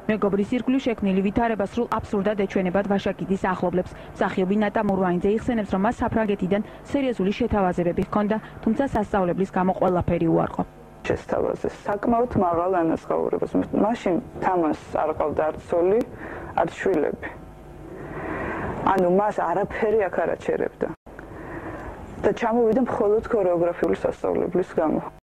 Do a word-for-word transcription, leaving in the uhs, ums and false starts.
მეგობრის ირგვლივ შექმნილი ვითარება სრულ აბსურდად ეჩვენებათ ვაშაკიძის ახლობლებს. მსახიობი ნატა მურვაინძე იხსენებს, რომ მას საფრანგეთიდან სერიოზული შეთავაზებები ჰქონდა, თუმცა სასწავლებლის გამო ყველაფერი უარყო. შესთავაზეს საკმაოდ მაღალ ანაზღაურებას. მაშინ თამასს არ ყავდა არც ცოლი, არც შვილები. ანუ მას არაფერი აქ არ აჩერებდა და ჩამოვიდა მხოლოდ ქორეოგრაფიული სასწავლებლის გამო.